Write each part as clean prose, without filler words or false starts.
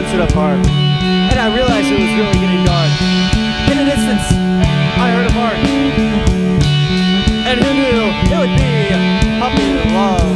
rips it apart. And I realized it was really getting dark. In an instant, I heard a bark. And who knew it would be puppy love.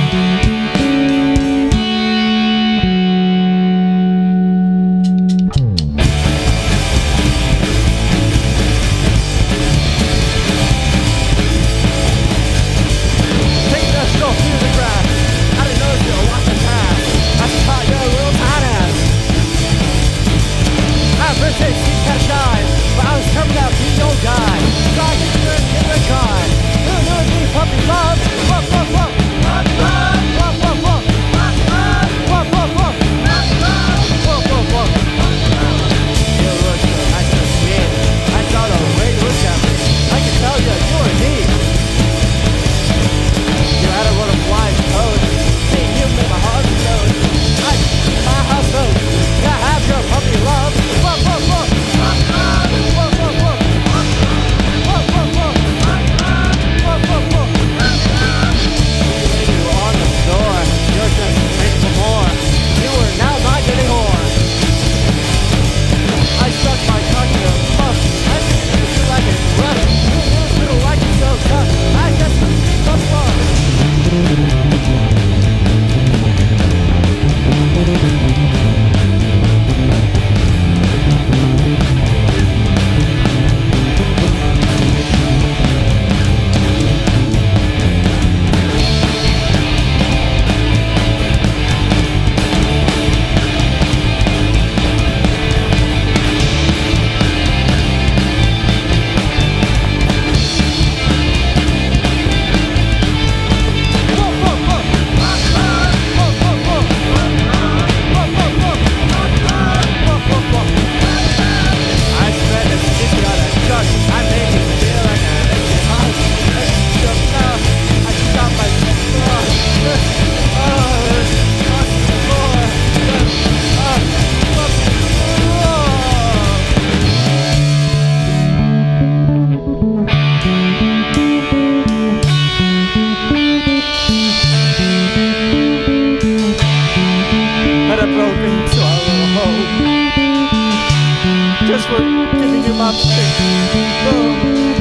Just for giving you my big boom.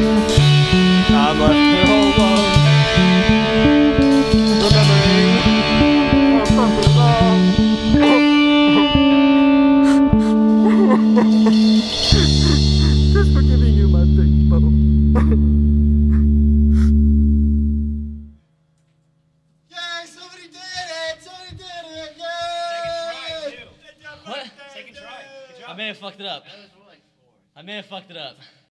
I'm left here all alone, remembering our puppy love. Just for giving you my big boom. Yay, somebody did it! Somebody did it! Yay! Second try, too. What? Second try. Good job. I may have fucked it up. I may have fucked it up.